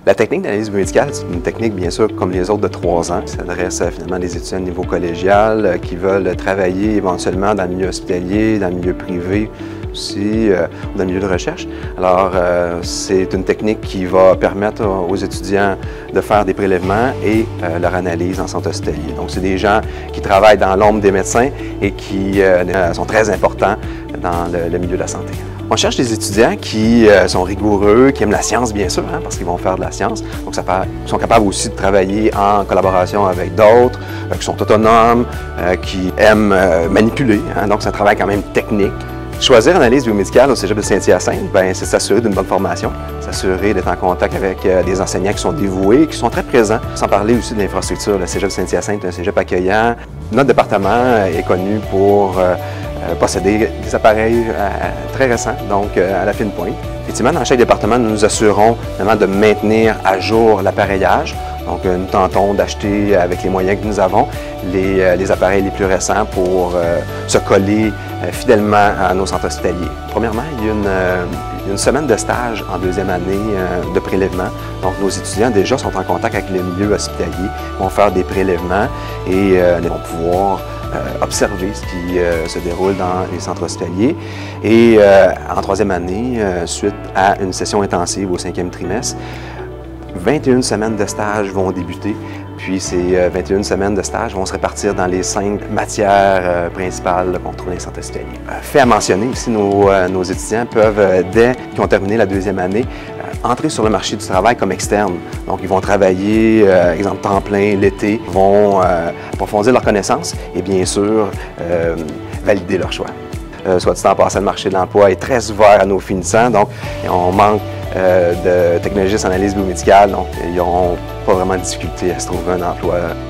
La technique d'analyse biomédicale, c'est une technique, bien sûr, comme les autres de 3 ans, qui s'adresse finalement à des étudiants de niveau collégial qui veulent travailler éventuellement dans le milieu hospitalier, dans le milieu privé, aussi dans le milieu de recherche. Alors, c'est une technique qui va permettre aux étudiants de faire des prélèvements et leur analyse en centre hospitalier. Donc, c'est des gens qui travaillent dans l'ombre des médecins et qui sont très importants dans le milieu de la santé. On cherche des étudiants qui sont rigoureux, qui aiment la science, bien sûr, parce qu'ils vont faire de la science. Donc, ils sont capables aussi de travailler en collaboration avec d'autres, qui sont autonomes, qui aiment manipuler. Donc, c'est un travail quand même technique. Choisir analyse biomédicale au Cégep de Saint-Hyacinthe, c'est s'assurer d'une bonne formation, s'assurer d'être en contact avec des enseignants qui sont dévoués, qui sont très présents. Sans parler aussi de l'infrastructure, le Cégep de Saint-Hyacinthe est un cégep accueillant. Notre département est connu pour posséder des appareils très récents, donc à la fine pointe. Effectivement, dans chaque département, nous nous assurons vraiment de maintenir à jour l'appareillage. Donc, nous tentons d'acheter, avec les moyens que nous avons, les appareils les plus récents pour se coller fidèlement à nos centres hospitaliers. Premièrement, il y a une semaine de stage en 2e année de prélèvement. Donc, nos étudiants déjà sont en contact avec le milieu hospitalier, vont faire des prélèvements et vont pouvoir observer ce qui se déroule dans les centres hospitaliers. Et en 3e année, suite à une session intensive au 5e trimestre, 21 semaines de stage vont débuter, puis ces 21 semaines de stage vont se répartir dans les 5 matières principales qu'on trouve dans les centres hospitaliers. Fait à mentionner aussi, nos étudiants peuvent, dès qu'ils ont terminé la 2e année, entrer sur le marché du travail comme externe. Donc, ils vont travailler, exemple, temps plein l'été, vont approfondir leurs connaissances et bien sûr, valider leur choix. Soit dit en passant, le marché de l'emploi est très ouvert à nos finissants, donc on manque de technologistes en analyse biomédicale, donc ils n'auront pas vraiment de difficulté à se trouver un emploi.